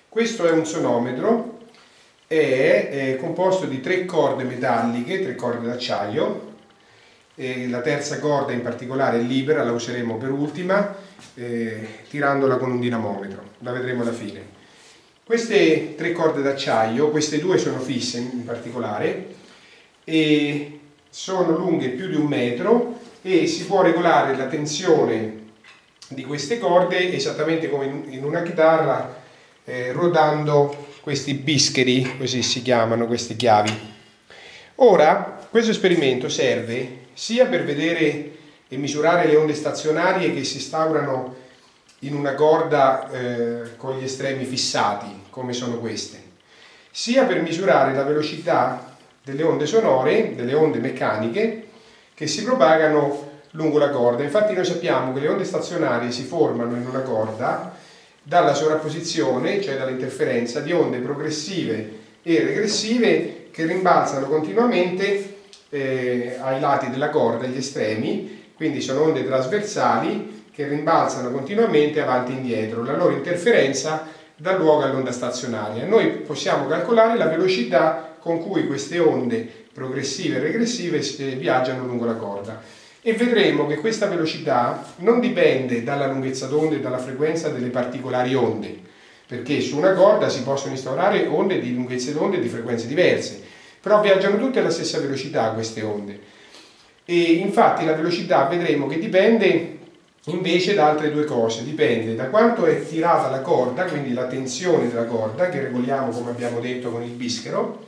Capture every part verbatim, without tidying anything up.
Questo è un sonometro, è, è composto di tre corde metalliche, tre corde d'acciaio. E la terza corda in particolare è libera, la useremo per ultima, eh, tirandola con un dinamometro, la vedremo alla fine. Queste tre corde d'acciaio, queste due sono fisse in particolare, e sono lunghe più di un metro e si può regolare la tensione di queste corde esattamente come in una chitarra, eh, rodando questi bischeri, così si chiamano questi chiavi. Ora, questo esperimento serve sia per vedere e misurare le onde stazionarie che si instaurano in una corda eh, con gli estremi fissati, come sono queste, sia per misurare la velocità delle onde sonore, delle onde meccaniche che si propagano lungo la corda. Infatti noi sappiamo che le onde stazionarie si formano in una corda dalla sovrapposizione, cioè dall'interferenza di onde progressive e regressive che rimbalzano continuamente eh, ai lati della corda, agli estremi, quindi sono onde trasversali che rimbalzano continuamente avanti e indietro. La loro interferenza dà luogo all'onda stazionaria. Noi possiamo calcolare la velocità con cui queste onde progressive e regressive eh, viaggiano lungo la corda. E vedremo che questa velocità non dipende dalla lunghezza d'onda e dalla frequenza delle particolari onde, perché su una corda si possono instaurare onde di lunghezze d'onda e di frequenze diverse, però viaggiano tutte alla stessa velocità queste onde. E infatti la velocità vedremo che dipende invece da altre due cose, dipende da quanto è tirata la corda, quindi la tensione della corda, che regoliamo come abbiamo detto con il bischero,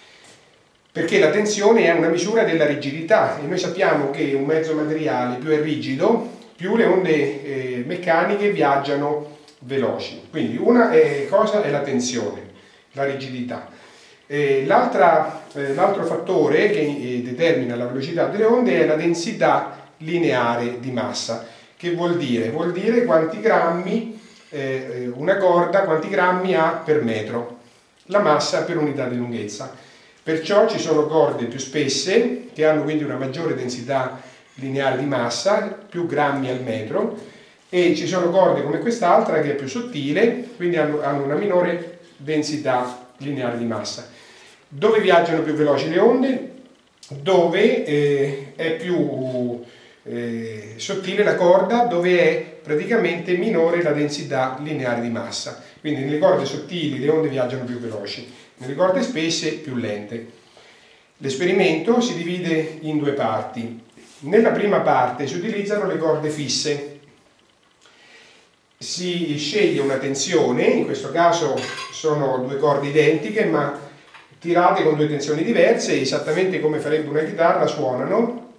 perché la tensione è una misura della rigidità e noi sappiamo che un mezzo materiale più è rigido, più le onde eh, meccaniche viaggiano veloci. Quindi una è, cosa è la tensione, la rigidità. Eh, l'altra, eh, l'altro fattore che eh, determina la velocità delle onde è la densità lineare di massa. Che vuol dire? Vuol dire quanti grammi eh, una corda, quanti grammi ha per metro, la massa per unità di lunghezza. Perciò ci sono corde più spesse, che hanno quindi una maggiore densità lineare di massa, più grammi al metro, e ci sono corde come quest'altra che è più sottile, quindi hanno, hanno una minore densità lineare di massa. Dove viaggiano più veloci le onde? Dove eh, è più eh, sottile la corda, dove è praticamente minore la densità lineare di massa. Quindi nelle corde sottili le onde viaggiano più veloci, nelle corde spesse più lente. L'esperimento si divide in due parti. Nella prima parte si utilizzano le corde fisse. Si sceglie una tensione, in questo caso sono due corde identiche ma tirate con due tensioni diverse, esattamente come farebbe una chitarra, suonano.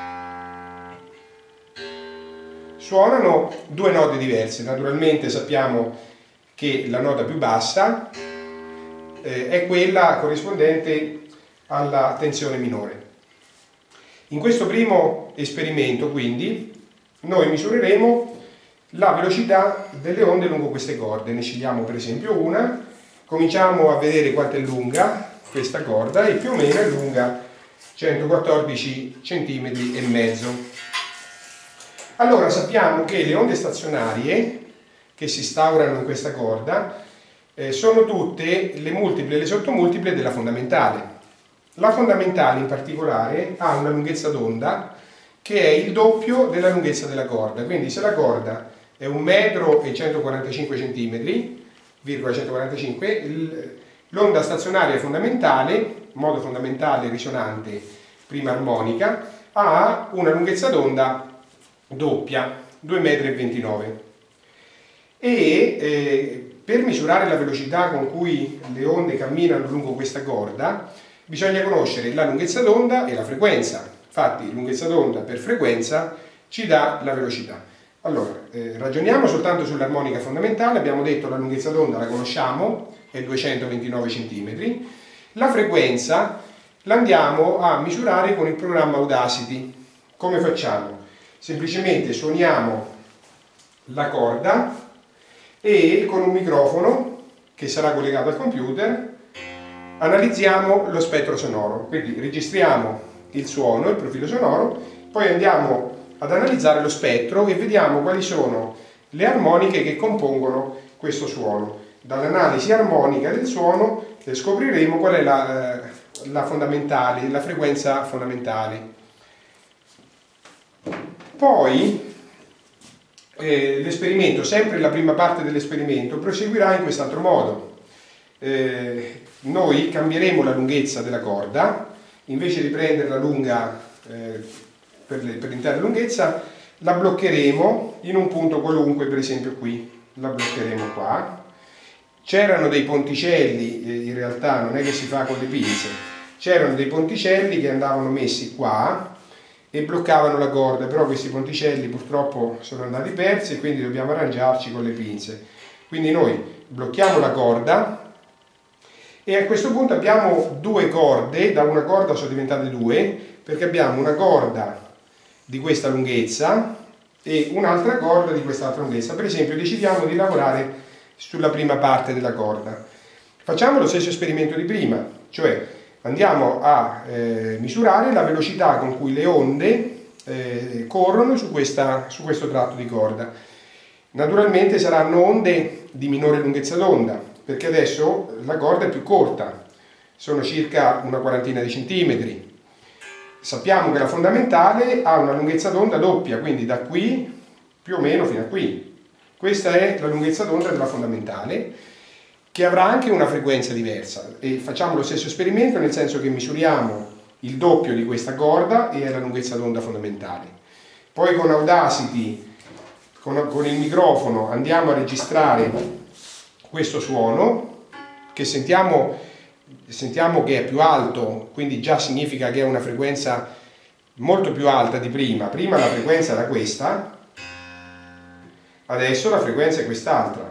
Suonano due note diverse. Naturalmente sappiamo che la nota più bassa eh, è quella corrispondente alla tensione minore. In questo primo esperimento, quindi, noi misureremo la velocità delle onde lungo queste corde. Ne scegliamo per esempio una, cominciamo a vedere quanto è lunga questa corda e più o meno è lunga centoquattordici centimetri e mezzo. Allora sappiamo che le onde stazionarie che si instaurano in questa corda eh, sono tutte le multiple e le sottomultiple della fondamentale. La fondamentale in particolare ha una lunghezza d'onda che è il doppio della lunghezza della corda, quindi se la corda è un metro e centoquarantacinque centimetri, virgola centoquarantacinque, l'onda stazionaria fondamentale, modo fondamentale risonante prima armonica, ha una lunghezza d'onda doppia, due metri e ventinove. E eh, per misurare la velocità con cui le onde camminano lungo questa corda bisogna conoscere la lunghezza d'onda e la frequenza. Infatti lunghezza d'onda per frequenza ci dà la velocità. Allora, eh, ragioniamo soltanto sull'armonica fondamentale. Abbiamo detto la lunghezza d'onda la conosciamo, è duecentoventinove centimetri. La frequenza la andiamo a misurare con il programma Audacity. Come facciamo? Semplicemente suoniamo la corda e con un microfono che sarà collegato al computer analizziamo lo spettro sonoro. Quindi registriamo il suono, il profilo sonoro, poi andiamo ad analizzare lo spettro e vediamo quali sono le armoniche che compongono questo suono. dall'analisi armonica del suono scopriremo qual è la, la fondamentale, la frequenza fondamentale. Poi eh, l'esperimento, sempre la prima parte dell'esperimento, proseguirà in quest'altro modo. Eh, noi cambieremo la lunghezza della corda, invece di prenderla lunga eh, per l'intera lunghezza, la bloccheremo in un punto qualunque, per esempio qui, la bloccheremo qua. C'erano dei ponticelli, in realtà non è che si fa con le pinze, c'erano dei ponticelli che andavano messi qua e bloccavano la corda, però questi ponticelli purtroppo sono andati persi e quindi dobbiamo arrangiarci con le pinze. Quindi noi blocchiamo la corda e a questo punto abbiamo due corde, da una corda sono diventate due, perché abbiamo una corda di questa lunghezza e un'altra corda di quest'altra lunghezza. Per esempio decidiamo di lavorare sulla prima parte della corda. Facciamo lo stesso esperimento di prima, cioè andiamo a eh, misurare la velocità con cui le onde eh, corrono su, questa, su questo tratto di corda. Naturalmente saranno onde di minore lunghezza d'onda, perché adesso la corda è più corta, sono circa una quarantina di centimetri. Sappiamo che la fondamentale ha una lunghezza d'onda doppia, quindi da qui più o meno fino a qui. Questa è la lunghezza d'onda della fondamentale, che avrà anche una frequenza diversa. E facciamo lo stesso esperimento, nel senso che misuriamo il doppio di questa corda e la lunghezza d'onda fondamentale. Poi con Audacity, con, con il microfono, andiamo a registrare questo suono, che sentiamo, sentiamo che è più alto, quindi già significa che è una frequenza molto più alta di prima. Prima la frequenza era questa, adesso la frequenza è quest'altra.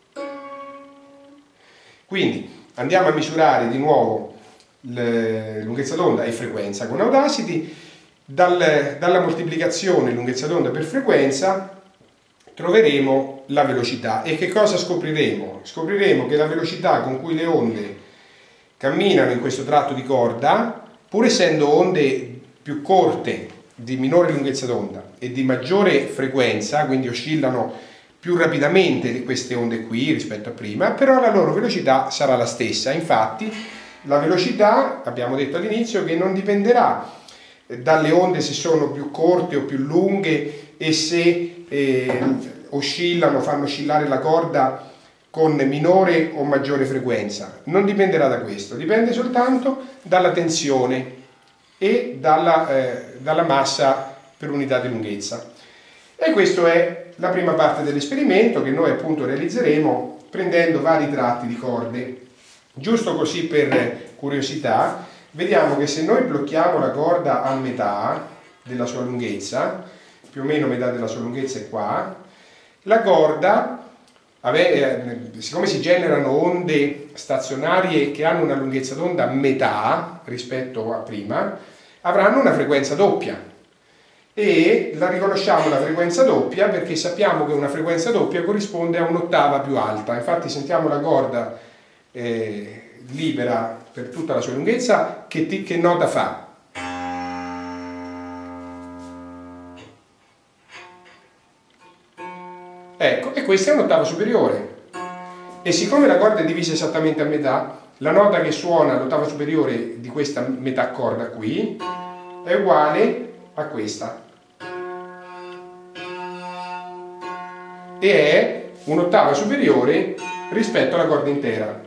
Quindi andiamo a misurare di nuovo lunghezza d'onda e frequenza con Audacity. Dal, dalla moltiplicazione lunghezza d'onda per frequenza troveremo la velocità. E che cosa scopriremo? Scopriremo che la velocità con cui le onde camminano in questo tratto di corda, pur essendo onde più corte, di minore lunghezza d'onda e di maggiore frequenza, quindi oscillano più rapidamente queste onde qui rispetto a prima, però la loro velocità sarà la stessa. Infatti la velocità, abbiamo detto all'inizio, che non dipenderà dalle onde se sono più corte o più lunghe e se eh, oscillano, fanno oscillare la corda con minore o maggiore frequenza. Non dipenderà da questo, dipende soltanto dalla tensione e dalla, eh, dalla massa per unità di lunghezza. E questa è la prima parte dell'esperimento, che noi appunto realizzeremo prendendo vari tratti di corde. Giusto così per curiosità, vediamo che se noi blocchiamo la corda a metà della sua lunghezza, più o meno metà della sua lunghezza è qua, la corda, siccome si generano onde stazionarie che hanno una lunghezza d'onda a metà rispetto a prima, avranno una frequenza doppia. E la riconosciamo la frequenza doppia perché sappiamo che una frequenza doppia corrisponde a un'ottava più alta. Infatti sentiamo la corda eh, libera per tutta la sua lunghezza, che, ti, che nota fa? Ecco, e questa è un'ottava superiore. E siccome la corda è divisa esattamente a metà, la nota che suona l'ottava superiore di questa metà corda qui è uguale a questa. E è un'ottava superiore rispetto alla corda intera.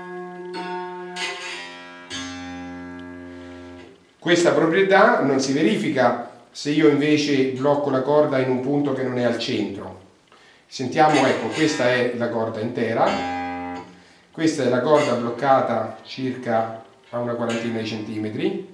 Questa proprietà non si verifica se io invece blocco la corda in un punto che non è al centro. Sentiamo, ecco, questa è la corda intera, questa è la corda bloccata circa a una quarantina di centimetri.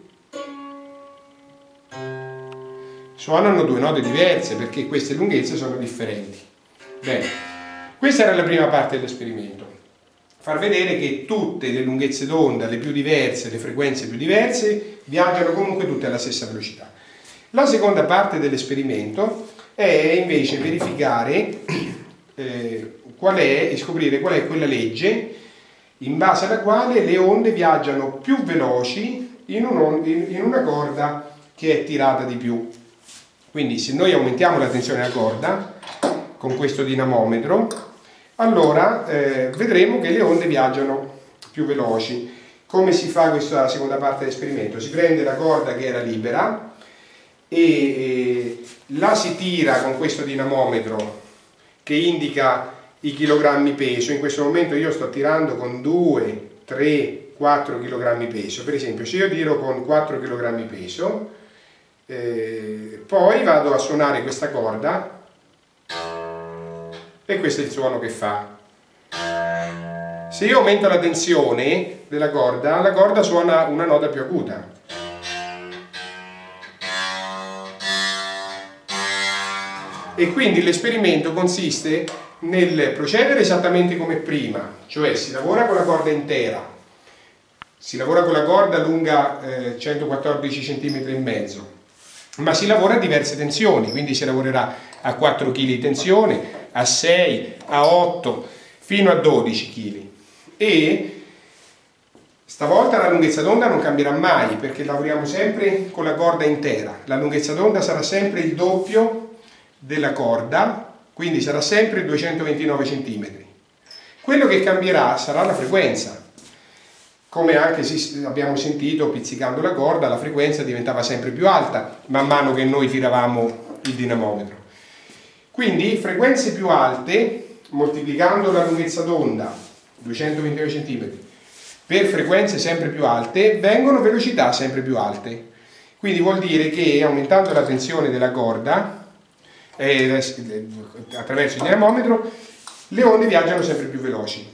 Suonano due note diverse perché queste lunghezze sono differenti. Bene, questa era la prima parte dell'esperimento. Far vedere che tutte le lunghezze d'onda, le più diverse, le frequenze più diverse, viaggiano comunque tutte alla stessa velocità. La seconda parte dell'esperimento è invece verificare eh, qual è e scoprire qual è quella legge in base alla quale le onde viaggiano più veloci in, un, in una corda che è tirata di più. Quindi se noi aumentiamo la tensione della corda con questo dinamometro, allora eh, vedremo che le onde viaggiano più veloci. Come si fa questa seconda parte dell'esperimento? Si prende la corda che era libera e eh, la si tira con questo dinamometro che indica i chilogrammi peso. In questo momento io sto tirando con due, tre, quattro chilogrammi peso. Per esempio, se io tiro con quattro chilogrammi peso, eh, poi vado a suonare questa corda e questo è il suono che fa. Se io aumento la tensione della corda, la corda suona una nota più acuta. E quindi l'esperimento consiste nel procedere esattamente come prima, cioè si lavora con la corda intera, si lavora con la corda lunga eh, centoquattordici centimetri e mezzo, ma si lavora a diverse tensioni, quindi si lavorerà a quattro chili di tensione, a sei, a otto, fino a dodici chili. E stavolta la lunghezza d'onda non cambierà mai, perché lavoriamo sempre con la corda intera. La lunghezza d'onda sarà sempre il doppio della corda, quindi sarà sempre duecentoventinove centimetri. Quello che cambierà sarà la frequenza. Come anche abbiamo sentito pizzicando la corda, la frequenza diventava sempre più alta man mano che noi tiravamo il dinamometro. Quindi frequenze più alte, moltiplicando la lunghezza d'onda, duecentoventinove centimetri, per frequenze sempre più alte, vengono velocità sempre più alte. Quindi vuol dire che aumentando la tensione della corda, eh, attraverso il dinamometro, le onde viaggiano sempre più veloci.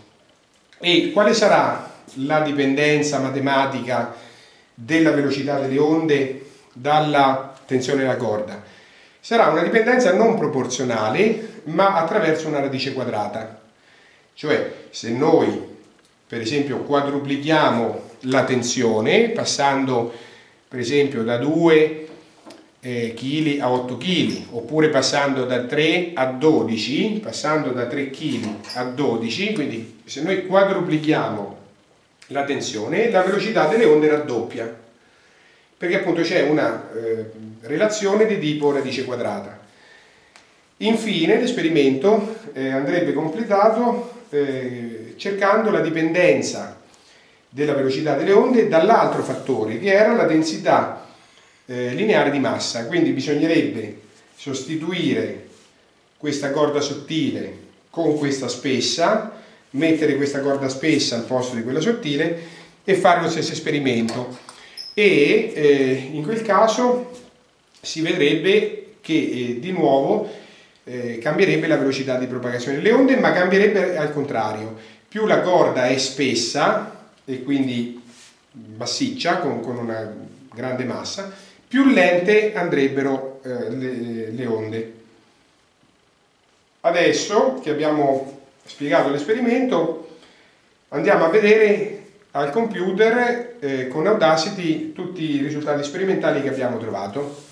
E quale sarà la dipendenza matematica della velocità delle onde dalla tensione della corda? Sarà una dipendenza non proporzionale, ma attraverso una radice quadrata. Cioè, se noi, per esempio, quadruplichiamo la tensione, passando, per esempio, da due chili a otto chili, oppure passando da tre a dodici, passando da tre chili a dodici, quindi se noi quadruplichiamo la tensione, la velocità delle onde raddoppia, perché appunto c'è una eh, relazione di tipo radice quadrata. Infine l'esperimento eh, andrebbe completato eh, cercando la dipendenza della velocità delle onde dall'altro fattore, che era la densità eh, lineare di massa. Quindi bisognerebbe sostituire questa corda sottile con questa spessa, mettere questa corda spessa al posto di quella sottile e fare lo stesso esperimento. E eh, in quel caso si vedrebbe che eh, di nuovo eh, cambierebbe la velocità di propagazione delle onde, ma cambierebbe al contrario. Più la corda è spessa e quindi massiccia, con, con una grande massa, più lente andrebbero eh, le, le onde. Adesso che abbiamo spiegato l'esperimento, andiamo a vedere al computer eh, con Audacity tutti i risultati sperimentali che abbiamo trovato.